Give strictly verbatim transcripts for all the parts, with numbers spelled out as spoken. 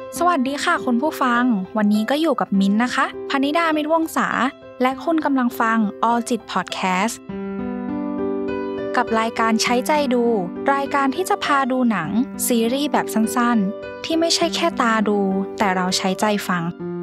สวัสดีค่ะคุณผู้ฟังวันนี้ก็อยู่กับมิ้นนะคะพนิดามิตรวงศาและคุณกำลังฟัง All จิต Podcast กับรายการใช้ใจดูรายการที่จะพาดูหนังซีรีส์แบบสั้นๆที่ไม่ใช่แค่ตาดูแต่เราใช้ใจฟัง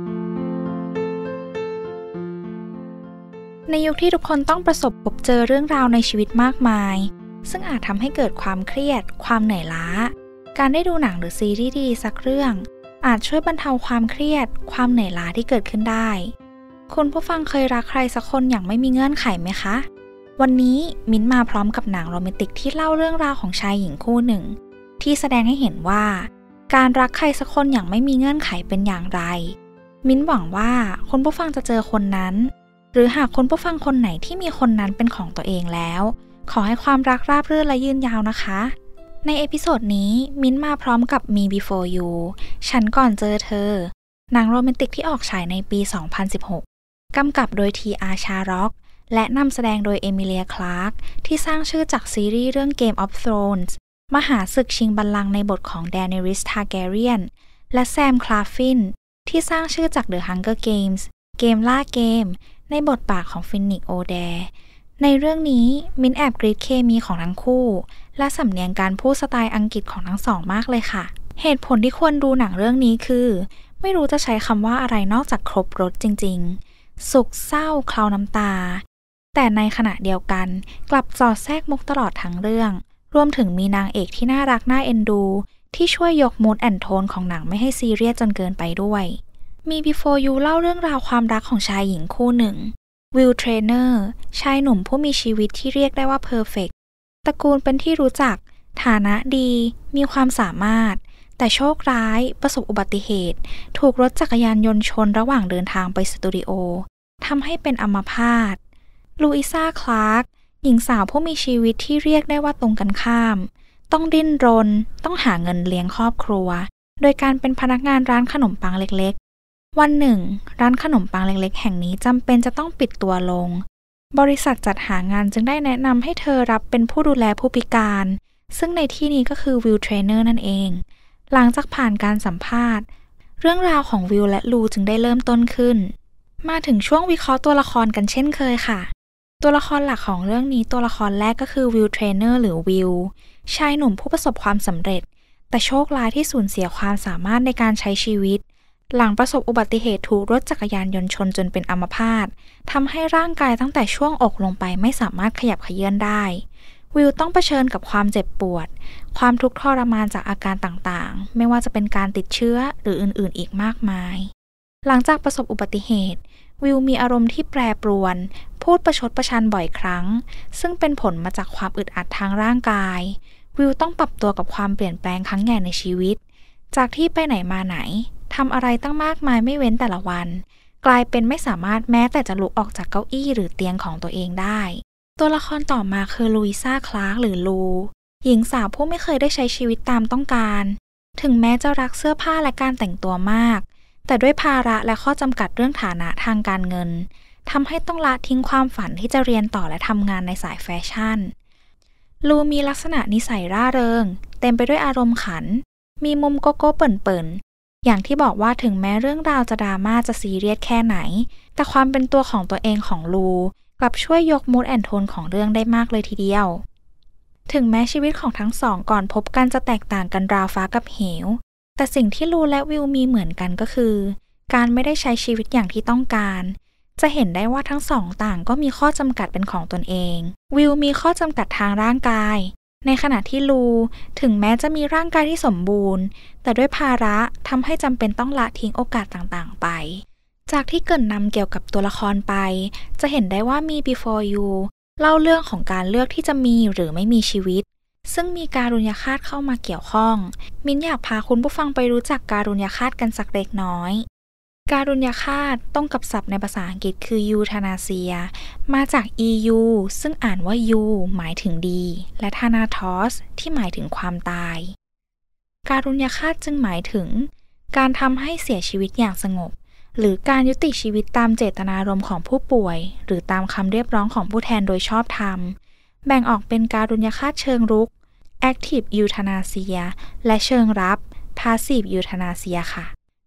ในยุคที่ทุกคนต้องประสบพบเจอเรื่องราวในชีวิตมากมายซึ่งอาจทำให้เกิดความเครียดความเหนื่อยล้าการได้ดูหนังหรือซีรีส์ดีๆสักเรื่องอาจช่วยบรรเทาความเครียดความเหนื่อยล้าที่เกิดขึ้นได้คุณผู้ฟังเคยรักใครสักคนอย่างไม่มีเงื่อนไขไหมคะวันนี้มิ้นมาพร้อมกับหนังโรแมนติกที่เล่าเรื่องราวของชายหญิงคู่หนึ่งที่แสดงให้เห็นว่าการรักใครสักคนอย่างไม่มีเงื่อนไขเป็นอย่างไรมิ้นหวังว่าคุณผู้ฟังจะเจอคนนั้นหรือหากคุณผู้ฟังคนไหนที่มีคนนั้นเป็นของตัวเองแล้วขอให้ความรักราบรื่นและยืนยาวนะคะในเอพิโซดนี้มิ้นมาพร้อมกับ Me Before You ฉันก่อนเจอเธอหนังโรแมนติกที่ออกฉายในปี สองพันสิบหก กำกับโดย ที อาร์ ชาร็อกและนำแสดงโดยเอมิเลีย คลาร์กที่สร้างชื่อจากซีรีส์เรื่อง Game of Thrones มหาศึกชิงบัลลังก์ในบทของ Daenerys Targaryen และแซม คลาฟฟินที่สร้างชื่อจาก The Hunger Games เกมล่าเกมในบทบาทของฟินิกซ์ โอแดร์ในเรื่องนี้มิ้นแอบกรี๊ดเคมีของทั้งคู่และสำเนียงการพูดสไตล์อังกฤษของทั้งสองมากเลยค่ะเหตุผลที่ควรดูหนังเรื่องนี้คือไม่รู้จะใช้คำว่าอะไรนอกจากครบรสจริงๆสุขเศร้าเคล้าน้ำตาแต่ในขณะเดียวกันกลับสอดแทรกมุกตลอดทั้งเรื่องรวมถึงมีนางเอกที่น่ารักน่าเอ็นดูที่ช่วยยกมูดแอนโทนของหนังไม่ให้ซีเรียสจนเกินไปด้วยมี Before You เล่าเรื่องราวความรักของชายหญิงคู่หนึ่งวิล เทรเนอร์ชายหนุ่มผู้มีชีวิตที่เรียกได้ว่าเพอร์เฟกต์ตระกูลเป็นที่รู้จักฐานะดีมีความสามารถแต่โชคร้ายประสบอุบัติเหตุถูกรถจักรยานยนต์ชนระหว่างเดินทางไปสตูดิโอทำให้เป็นอัมพาตลูอิซ่า คลาร์กหญิงสาวผู้มีชีวิตที่เรียกได้ว่าตรงกันข้ามต้องดิ้นรนต้องหาเงินเลี้ยงครอบครัวโดยการเป็นพนักงานร้านขนมปังเล็กๆวันหนึ่งร้านขนมปังเล็กๆแห่งนี้จำเป็นจะต้องปิดตัวลงบริษัทจัดหางานจึงได้แนะนำให้เธอรับเป็นผู้ดูแลผู้พิการซึ่งในที่นี้ก็คือวิล เทรเนอร์นั่นเองหลังจากผ่านการสัมภาษณ์เรื่องราวของวิลและลูจึงได้เริ่มต้นขึ้นมาถึงช่วงวิเคราะห์ตัวละครกันเช่นเคยค่ะตัวละครหลักของเรื่องนี้ตัวละครแรกก็คือวิล เทรเนอร์หรือวิลชายหนุ่มผู้ประสบความสำเร็จแต่โชคร้ายที่สูญเสียความสามารถในการใช้ชีวิตหลังประสบอุบัติเหตุถูกรถจักรยานยนต์ชนจนเป็นอัมพาตทำให้ร่างกายตั้งแต่ช่วงอกลงไปไม่สามารถขยับเขยื้อนได้วิลต้องเผชิญกับความเจ็บปวดความทุกข์ทรมานจากอาการต่างๆไม่ว่าจะเป็นการติดเชื้อหรืออื่นๆอีกมากมายหลังจากประสบอุบัติเหตุวิลมีอารมณ์ที่แปรปรวนพูดประชดประชันบ่อยครั้งซึ่งเป็นผลมาจากความอึดอัดทางร่างกายวิลต้องปรับตัวกับความเปลี่ยนแปลงครั้งใหญ่ในชีวิตจากที่ไปไหนมาไหนทำอะไรตั้งมากมายไม่เว้นแต่ละวันกลายเป็นไม่สามารถแม้แต่จะลุกออกจากเก้าอี้หรือเตียงของตัวเองได้ตัวละครต่อมาคือลูอิซ่า คลาร์กหรือลูหญิงสาวผู้ไม่เคยได้ใช้ชีวิตตามต้องการถึงแม้จะรักเสื้อผ้าและการแต่งตัวมากแต่ด้วยภาระและข้อจำกัดเรื่องฐานะทางการเงินทำให้ต้องละทิ้งความฝันที่จะเรียนต่อและทำงานในสายแฟชั่นลูมีลักษณะนิสัยร่าเริงเต็มไปด้วยอารมณ์ขันมีมุมโกโก้เปิ่นๆอย่างที่บอกว่าถึงแม้เรื่องราวจะดราม่าจะซีเรียสแค่ไหนแต่ความเป็นตัวของตัวเองของลูกลับช่วยยกมูดแอนโทนของเรื่องได้มากเลยทีเดียวถึงแม้ชีวิตของทั้งสองก่อนพบกันจะแตกต่างกันราวฟ้ากับเหวแต่สิ่งที่ลูและวิลมีเหมือนกันก็คือการไม่ได้ใช้ชีวิตอย่างที่ต้องการจะเห็นได้ว่าทั้งสองต่างก็มีข้อจำกัดเป็นของตนเองวิลมีข้อจำกัดทางร่างกายในขณะที่ลูถึงแม้จะมีร่างกายที่สมบูรณ์แต่ด้วยภาระทำให้จำเป็นต้องละทิ้งโอกาสต่างๆไปจากที่เกริ่นนำเกี่ยวกับตัวละครไปจะเห็นได้ว่ามี Before You เล่าเรื่องของการเลือกที่จะมีหรือไม่มีชีวิตซึ่งมีการุญยฆาตเข้ามาเกี่ยวข้องมิ้นอยากพาคุณผู้ฟังไปรู้จักการุญยฆาตกันสักเล็กน้อยการุญยฆาตตรงกับศัพท์ในภาษาอังกฤษคือ Euthanasia มาจาก อี ยู ซึ่งอ่านว่า ยู หมายถึงดีและ Thanatos ที่หมายถึงความตายการุญยฆาตจึงหมายถึงการทำให้เสียชีวิตอย่างสงบหรือการยุติชีวิตตามเจตนารมณ์ของผู้ป่วยหรือตามคำเรียกร้องของผู้แทนโดยชอบธรรมแบ่งออกเป็นการุญยฆาตเชิงรุก Active Euthanasia และเชิงรับ Passive Euthanasia ค่ะ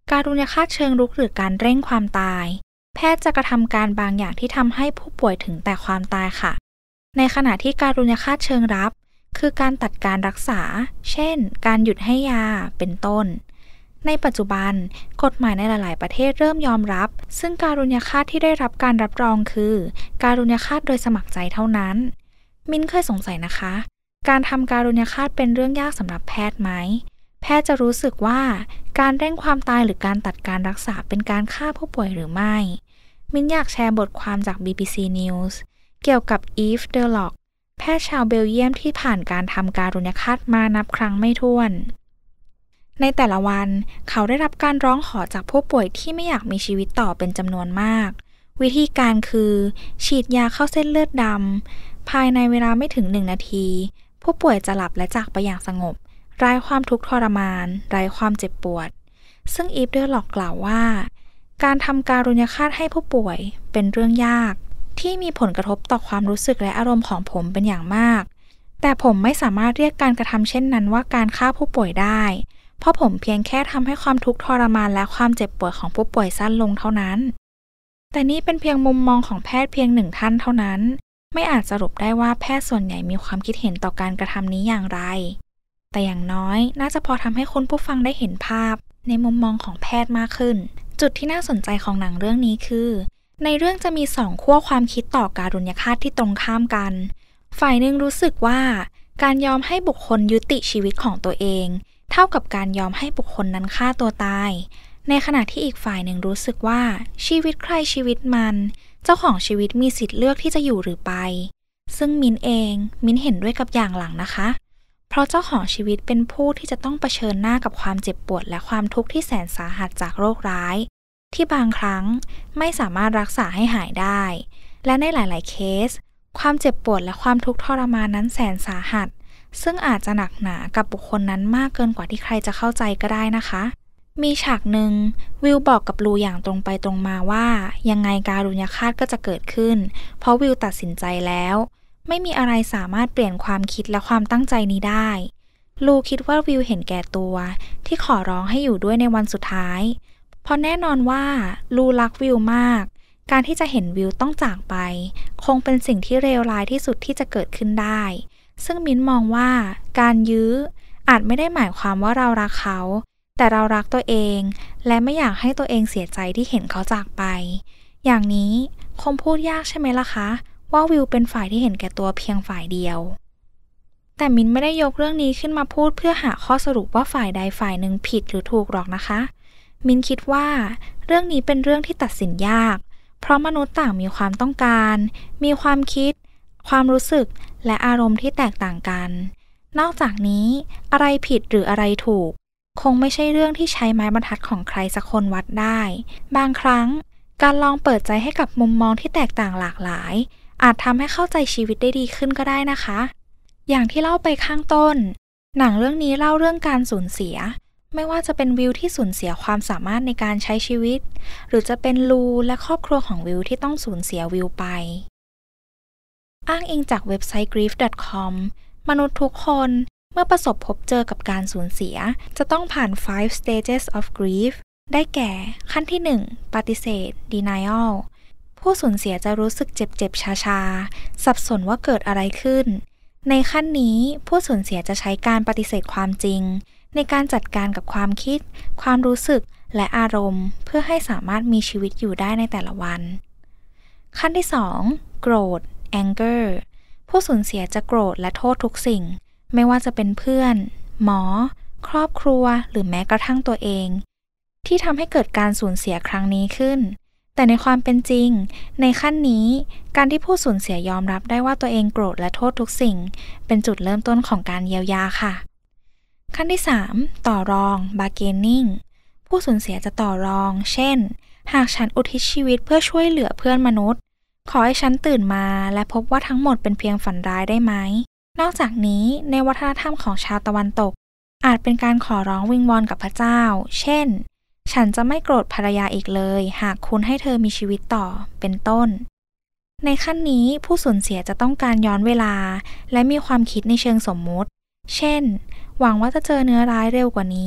การุญยฆาตเชิงรุกหรือการเร่งความตายแพทย์จะกระทำการบางอย่างที่ทำให้ผู้ป่วยถึงแต่ความตายค่ะในขณะที่การุญยฆาตเชิงรับคือการตัดการรักษาเช่นการหยุดให้ยาเป็นต้นในปัจจุบันกฎหมายในหลายๆประเทศเริ่มยอมรับซึ่งการุญยฆาตที่ได้รับการรับรองคือการุญยฆาตโดยสมัครใจเท่านั้นมิ้นเคยสงสัยนะคะการทำการุญยฆาตเป็นเรื่องยากสำหรับแพทย์ไหมแพทย์จะรู้สึกว่าการเร่งความตายหรือการตัดการรักษาเป็นการฆ่าผู้ป่วยหรือไม่มิ้นอยากแชร์บทความจาก บี บี ซี News เกี่ยวกับอีฟ เดอล็อกแพทย์ชาวเบลเยียมที่ผ่านการทำการุญยฆาตมานับครั้งไม่ถ้วนในแต่ละวันเขาได้รับการร้องขอจากผู้ป่วยที่ไม่อยากมีชีวิตต่อเป็นจำนวนมากวิธีการคือฉีดยาเข้าเส้นเลือดดำภายในเวลาไม่ถึงหนึ่งนาทีผู้ป่วยจะหลับและจากไปอย่างสงบไร้ความทุกข์ทรมานไร้ความเจ็บปวดซึ่งอีฟ เดอล็อกกล่าวว่าการทำการุญยฆาตให้ผู้ป่วยเป็นเรื่องยากที่มีผลกระทบต่อความรู้สึกและอารมณ์ของผมเป็นอย่างมากแต่ผมไม่สามารถเรียกการกระทำเช่นนั้นว่าการฆ่าผู้ป่วยได้เพราะผมเพียงแค่ทำให้ความทุกข์ทรมานและความเจ็บปวดของผู้ป่วยสั้นลงเท่านั้นแต่นี่เป็นเพียงมุมมองของแพทย์เพียงหนึ่งท่านเท่านั้นไม่อาจสรุปได้ว่าแพทย์ส่วนใหญ่มีความคิดเห็นต่อการกระทำนี้อย่างไรแต่อย่างน้อยน่าจะพอทำให้คุณผู้ฟังได้เห็นภาพในมุมมองของแพทย์มากขึ้นจุดที่น่าสนใจของหนังเรื่องนี้คือในเรื่องจะมีสองขั้วความคิดต่อการุญยฆาตที่ตรงข้ามกันฝ่ายหนึ่งรู้สึกว่าการยอมให้บุคคลยุติชีวิตของตัวเองเท่ากับการยอมให้บุคคลนั้นฆ่าตัวตายในขณะที่อีกฝ่ายหนึ่งรู้สึกว่าชีวิตใครชีวิตมันเจ้าของชีวิตมีสิทธิ์เลือกที่จะอยู่หรือไปซึ่งมิ้นเองมิ้นเห็นด้วยกับอย่างหลังนะคะเพราะเจ้าของชีวิตเป็นผู้ที่จะต้องเผชิญหน้ากับความเจ็บปวดและความทุกข์ที่แสนสาหัสจากโรคร้ายที่บางครั้งไม่สามารถรักษาให้หายได้และในหลายๆเคสความเจ็บปวดและความทุกข์ทรมานนั้นแสนสาหัสซึ่งอาจจะหนักหนากับบุคคลนั้นมากเกินกว่าที่ใครจะเข้าใจก็ได้นะคะมีฉากหนึ่งวิลบอกกับลูอย่างตรงไปตรงมาว่ายังไงการุญยฆาตก็จะเกิดขึ้นเพราะวิลตัดสินใจแล้วไม่มีอะไรสามารถเปลี่ยนความคิดและความตั้งใจนี้ได้ลูคิดว่าวิลเห็นแก่ตัวที่ขอร้องให้อยู่ด้วยในวันสุดท้ายเพราะแน่นอนว่าลูรักวิลมากการที่จะเห็นวิลต้องจากไปคงเป็นสิ่งที่เลวร้ายที่สุดที่จะเกิดขึ้นได้ซึ่งมิ้นมองว่าการยื้ออาจไม่ได้หมายความว่าเรารักเขาแต่เรารักตัวเองและไม่อยากให้ตัวเองเสียใจที่เห็นเขาจากไปอย่างนี้คงพูดยากใช่ไหมล่ะคะว่าวิลเป็นฝ่ายที่เห็นแก่ตัวเพียงฝ่ายเดียวแต่มิ้นไม่ได้ยกเรื่องนี้ขึ้นมาพูดเพื่อหาข้อสรุปว่าฝ่ายใดฝ่ายหนึ่งผิดหรือถูกหรอกนะคะมิ้นคิดว่าเรื่องนี้เป็นเรื่องที่ตัดสินยากเพราะมนุษย์ต่างมีความต้องการมีความคิดความรู้สึกและอารมณ์ที่แตกต่างกันนอกจากนี้อะไรผิดหรืออะไรถูกคงไม่ใช่เรื่องที่ใช้ไม้บรรทัดของใครสักคนวัดได้บางครั้งการลองเปิดใจให้กับมุมมองที่แตกต่างหลากหลายอาจทำให้เข้าใจชีวิตได้ดีขึ้นก็ได้นะคะอย่างที่เล่าไปข้างต้นหนังเรื่องนี้เล่าเรื่องการสูญเสียไม่ว่าจะเป็นวิลที่สูญเสียความสามารถในการใช้ชีวิตหรือจะเป็นลูและครอบครัวของวิลที่ต้องสูญเสียวิลไปอ้างอิงจากเว็บไซต์ กรีฟ ดอท คอม มนุษย์ทุกคนเมื่อประสบพบเจอกับการสูญเสียจะต้องผ่าน five stages of grief ได้แก่ขั้นที่หนึ่งปฏิเสธ denial ผู้สูญเสียจะรู้สึกเจ็บๆชาๆสับสนว่าเกิดอะไรขึ้นในขั้นนี้ผู้สูญเสียจะใช้การปฏิเสธความจริงในการจัดการกับความคิดความรู้สึกและอารมณ์เพื่อให้สามารถมีชีวิตอยู่ได้ในแต่ละวันขั้นที่สองโกรธ anger ผู้สูญเสียจะโกรธและโทษทุกสิ่งไม่ว่าจะเป็นเพื่อนหมอครอบครัวหรือแม้กระทั่งตัวเองที่ทำให้เกิดการสูญเสียครั้งนี้ขึ้นแต่ในความเป็นจริงในขั้นนี้การที่ผู้สูญเสียยอมรับได้ว่าตัวเองโกรธและโทษทุกสิ่งเป็นจุดเริ่มต้นของการเยียวยาค่ะขั้นที่สามต่อรอง bargaining ผู้สูญเสียจะต่อรองเช่นหากฉันอุทิศชีวิตเพื่อช่วยเหลือเพื่อนมนุษย์ขอให้ฉันตื่นมาและพบว่าทั้งหมดเป็นเพียงฝันร้ายได้ไหมนอกจากนี้ในวัฒนธรรมของชาวตะวันตกอาจเป็นการขอร้องวิงวอนกับพระเจ้าเช่นฉันจะไม่โกรธภรรยาอีกเลยหากคุณให้เธอมีชีวิตต่อเป็นต้นในขั้นนี้ผู้สูญเสียจะต้องการย้อนเวลาและมีความคิดในเชิงสมมุติเช่นหวังว่าจะเจอเนื้อร้ายเร็วกว่านี้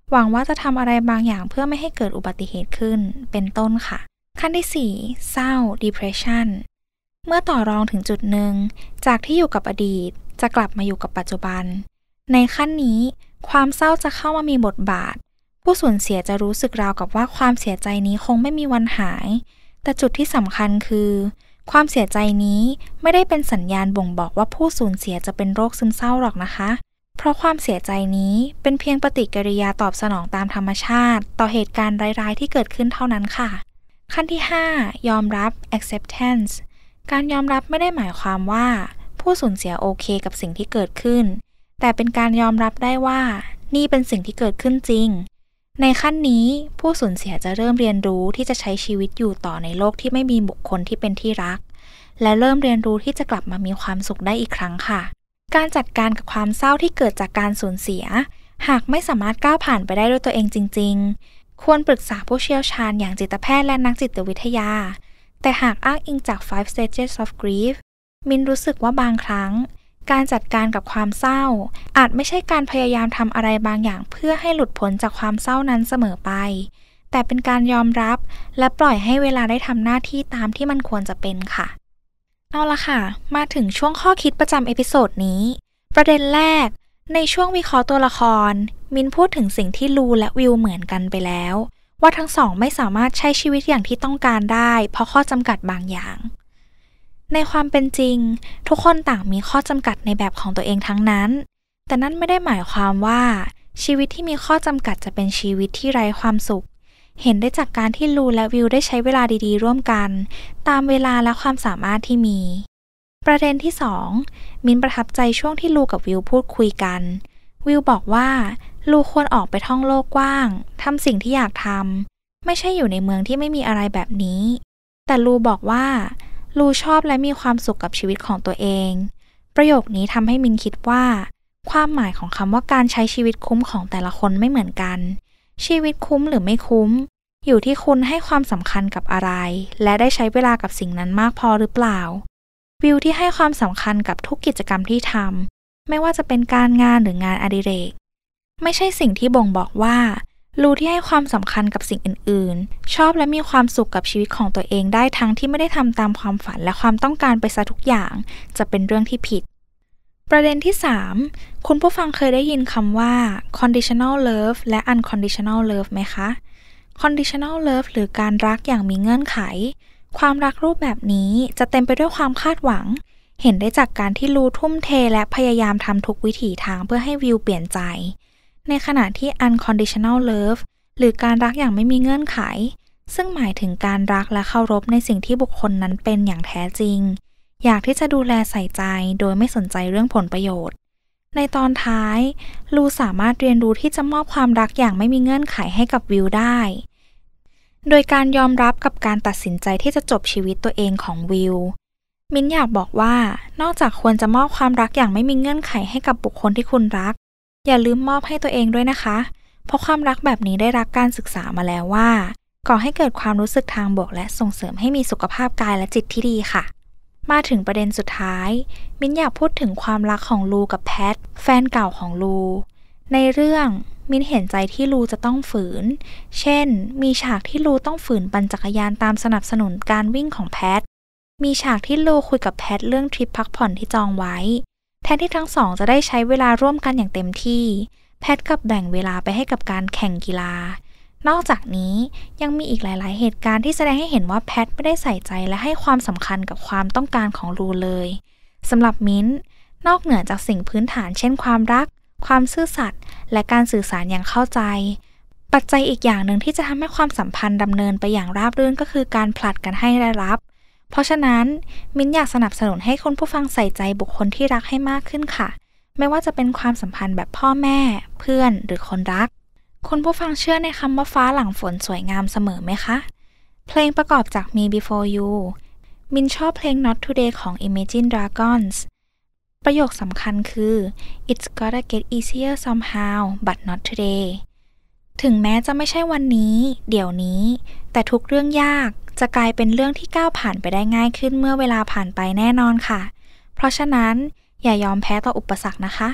หวังว่าจะทำอะไรบางอย่างเพื่อไม่ให้เกิดอุบัติเหตุขึ้นเป็นต้นค่ะขั้นที่สี่เศร้า depression เมื่อต่อรองถึงจุดหนึ่งจากที่อยู่กับอดีตจะกลับมาอยู่กับปัจจุบันในขั้นนี้ความเศร้าจะเข้ามามีบทบาทผู้สูญเสียจะรู้สึกราวกับว่าความเสียใจนี้คงไม่มีวันหายแต่จุดที่สำคัญคือความเสียใจนี้ไม่ได้เป็นสัญญาณบ่งบอกว่าผู้สูญเสียจะเป็นโรคซึมเศร้าหรอกนะคะเพราะความเสียใจนี้เป็นเพียงปฏิกิริยาตอบสนองตามธรรมชาติต่อเหตุการณ์ร้ายๆที่เกิดขึ้นเท่านั้นค่ะขั้นที่ห้ายอมรับ acceptance การยอมรับไม่ได้หมายความว่าผู้สูญเสียโอเคกับสิ่งที่เกิดขึ้นแต่เป็นการยอมรับได้ว่านี่เป็นสิ่งที่เกิดขึ้นจริงในขั้นนี้ผู้สูญเสียจะเริ่มเรียนรู้ที่จะใช้ชีวิตอยู่ต่อในโลกที่ไม่มีบุคคลที่เป็นที่รักและเริ่มเรียนรู้ที่จะกลับมามีความสุขได้อีกครั้งค่ะการจัดการกับความเศร้าที่เกิดจากการสูญเสียหากไม่สามารถก้าวผ่านไปได้ด้วยตัวเองจริงๆควรปรึกษาผู้เชี่ยวชาญอย่างจิตแพทย์และนักจิตวิทยาแต่หากอ้างอิงจาก five stages of grief มินรู้สึกว่าบางครั้งการจัดการกับความเศร้าอาจไม่ใช่การพยายามทำอะไรบางอย่างเพื่อให้หลุดพ้นจากความเศร้านั้นเสมอไปแต่เป็นการยอมรับและปล่อยให้เวลาได้ทำหน้าที่ตามที่มันควรจะเป็นค่ะเอาละค่ะมาถึงช่วงข้อคิดประจำเอพิโซดนี้ประเด็นแรกในช่วงวิเคราะห์ตัวละครมินพูดถึงสิ่งที่ลูและวิวเหมือนกันไปแล้วว่าทั้งสองไม่สามารถใช้ชีวิตอย่างที่ต้องการได้เพราะข้อจำกัดบางอย่างในความเป็นจริงทุกคนต่างมีข้อจำกัดในแบบของตัวเองทั้งนั้นแต่นั่นไม่ได้หมายความว่าชีวิตที่มีข้อจำกัดจะเป็นชีวิตที่ไร้ความสุขเห็นได้จากการที่ลูและวิวได้ใช้เวลาดีๆร่วมกันตามเวลาและความสามารถที่มีประเด็นที่สองมินประทับใจช่วงที่ลูกับวิวพูดคุยกันวิวบอกว่าลูควรออกไปท่องโลกกว้างทำสิ่งที่อยากทำไม่ใช่อยู่ในเมืองที่ไม่มีอะไรแบบนี้แต่ลูบอกว่าลูชอบและมีความสุขกับชีวิตของตัวเองประโยคนี้ทำให้มินคิดว่าความหมายของคำว่าการใช้ชีวิตคุ้มของแต่ละคนไม่เหมือนกันชีวิตคุ้มหรือไม่คุ้มอยู่ที่คุณให้ความสำคัญกับอะไรและได้ใช้เวลากับสิ่งนั้นมากพอหรือเปล่าวิวที่ให้ความสำคัญกับทุกกิจกรรมที่ทำไม่ว่าจะเป็นการงานหรืองานอดิเรกไม่ใช่สิ่งที่บ่งบอกว่าลูที่ให้ความสำคัญกับสิ่งอื่นๆชอบและมีความสุขกับชีวิตของตัวเองได้ทั้งที่ไม่ได้ทำตามความฝันและความต้องการไปซะทุกอย่างจะเป็นเรื่องที่ผิดประเด็นที่สามคุณผู้ฟังเคยได้ยินคำว่า conditional love และ unconditional love ไหมคะ conditional love หรือการรักอย่างมีเงื่อนไขความรักรูปแบบนี้จะเต็มไปด้วยความคาดหวังเห็นได้จากการที่ลูทุ่มเทและพยายามทำทุกวิถีทางเพื่อให้วิวเปลี่ยนใจในขณะที่ unconditional love หรือการรักอย่างไม่มีเงื่อนไขซึ่งหมายถึงการรักและเคารพในสิ่งที่บุคคลนั้นเป็นอย่างแท้จริงอยากที่จะดูแลใส่ใจโดยไม่สนใจเรื่องผลประโยชน์ในตอนท้ายลูสามารถเรียนรู้ที่จะมอบความรักอย่างไม่มีเงื่อนไขให้กับวิวได้โดยการยอมรับกับการตัดสินใจที่จะจบชีวิตตัวเองของวิวมิ้นอยากบอกว่านอกจากควรจะมอบความรักอย่างไม่มีเงื่อนไขให้กับบุคคลที่คุณรักอย่าลืมมอบให้ตัวเองด้วยนะคะเพราะความรักแบบนี้ได้รับการศึกษามาแล้วว่าก่อให้เกิดความรู้สึกทางบวกและส่งเสริมให้มีสุขภาพกายและจิตที่ดีค่ะมาถึงประเด็นสุดท้ายมิ้นอยากพูดถึงความรักของลูกับแพทแฟนเก่าของลูในเรื่องมิ้นเห็นใจที่ลูจะต้องฝืนเช่นมีฉากที่ลูต้องฝืนปั่นจักรยานตามสนับสนุนการวิ่งของแพทมีฉากที่ลูคุยกับแพทเรื่องทริปพักผ่อนที่จองไว้แทนที่ทั้งสองจะได้ใช้เวลาร่วมกันอย่างเต็มที่แพทกลับแบ่งเวลาไปให้กับการแข่งกีฬานอกจากนี้ยังมีอีกหลายๆเหตุการณ์ที่แสดงให้เห็นว่าแพทไม่ได้ใส่ใจและให้ความสำคัญกับความต้องการของลูเลยสำหรับมิ้นนอกเหนือจากสิ่งพื้นฐานเช่นความรักความซื่อสัตย์และการสื่อสารอย่างเข้าใจปัจจัยอีกอย่างหนึ่งที่จะทำให้ความสัมพันธ์ดำเนินไปอย่างราบรื่นก็คือการผลัดกันให้และรับเพราะฉะนั้นมิ้นอยากสนับสนุนให้คุณผู้ฟังใส่ใจบุคคลที่รักให้มากขึ้นค่ะไม่ว่าจะเป็นความสัมพันธ์แบบพ่อแม่เพื่อนหรือคนรักคุณผู้ฟังเชื่อในคำว่าฟ้าหลังฝนสวยงามเสมอไหมคะเพลงประกอบจาก Me Before You มินชอบเพลง Not Today ของ Imagine Dragons ประโยคสำคัญคือ It's gotta get easier somehow but not today ถึงแม้จะไม่ใช่วันนี้เดี๋ยวนี้แต่ทุกเรื่องยากจะกลายเป็นเรื่องที่ก้าวผ่านไปได้ง่ายขึ้นเมื่อเวลาผ่านไปแน่นอนค่ะเพราะฉะนั้นอย่ายอมแพ้ต่ออุปสรรคนะคะ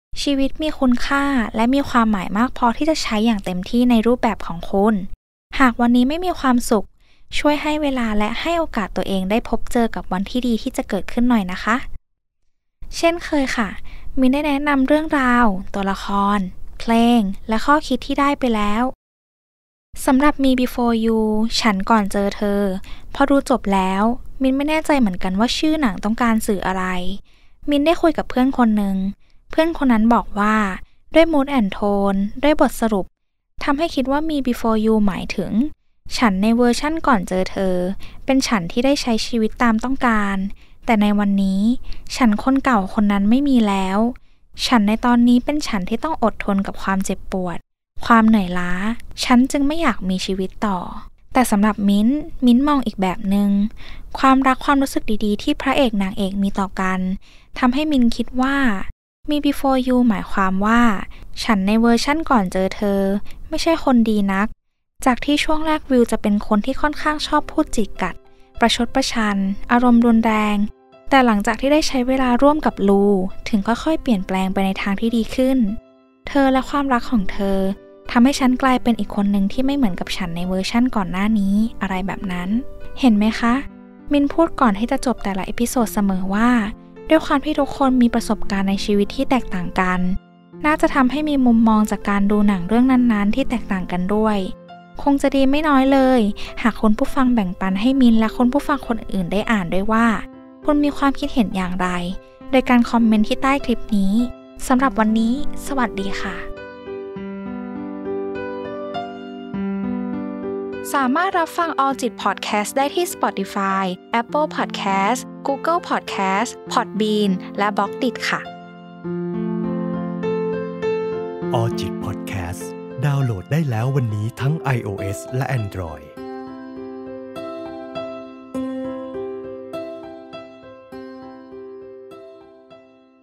ชีวิตมีคุณค่าและมีความหมายมากพอที่จะใช้อย่างเต็มที่ในรูปแบบของคุณหากวันนี้ไม่มีความสุขช่วยให้เวลาและให้โอกาสตัวเองได้พบเจอกับวันที่ดีที่จะเกิดขึ้นหน่อยนะคะเช่นเคยค่ะมินได้แนะนำเรื่องราวตัวละครเพลงและข้อคิดที่ได้ไปแล้วสำหรับ Me Before You ฉันก่อนเจอเธอพอดูจบแล้วมินไม่แน่ใจเหมือนกันว่าชื่อหนังต้องการสื่ออะไรมินได้คุยกับเพื่อนคนหนึ่งเพื่อนคนนั้นบอกว่าด้วย mood and tone ด้วยบทสรุปทำให้คิดว่า Me Before You หมายถึงฉันในเวอร์ชั่นก่อนเจอเธอเป็นฉันที่ได้ใช้ชีวิตตามต้องการแต่ในวันนี้ฉันคนเก่าคนนั้นไม่มีแล้วฉันในตอนนี้เป็นฉันที่ต้องอดทนกับความเจ็บปวดความเหนื่อยล้าฉันจึงไม่อยากมีชีวิตต่อแต่สำหรับมิ้นมิ้นมองอีกแบบหนึ่งความรักความรู้สึกดีๆที่พระเอกนางเอกมีต่อกันทำให้มิ้นคิดว่า Me Before You หมายความว่าฉันในเวอร์ชั่นก่อนเจอเธอไม่ใช่คนดีนักจากที่ช่วงแรกวิวจะเป็นคนที่ค่อนข้างชอบพูดจิกกัดประชดประชันอารมณ์รุนแรงแต่หลังจากที่ได้ใช้เวลาร่วมกับลูถึงค่อยๆเปลี่ยนแปลงไปในทางที่ดีขึ้นเธอและความรักของเธอทำให้ฉันกลายเป็นอีกคนหนึ่งที่ไม่เหมือนกับฉันในเวอร์ชั่นก่อนหน้านี้อะไรแบบนั้นเห็นไหมคะมินพูดก่อนที่จะจบแต่ละเอพิโซดเสมอว่าด้วยความที่ทุกคนมีประสบการณ์ในชีวิตที่แตกต่างกันน่าจะทำให้มีมุมมองจากการดูหนังเรื่องนั้นๆที่แตกต่างกันด้วยคงจะดีไม่น้อยเลยหากคุณผู้ฟังแบ่งปันให้มินและคนผู้ฟังคนอื่นได้อ่านด้วยว่าคุณมีความคิดเห็นอย่างไรโดยการคอมเมนต์ที่ใต้คลิปนี้สำหรับวันนี้สวัสดีค่ะสามารถรับฟัง All จิต Podcast ได้ที่ Spotify, Apple Podcast, Google Podcast, Podbean และ Blockdit ค่ะ All จิต Podcast ดาวน์โหลดได้แล้ววันนี้ทั้ง iOS และ Android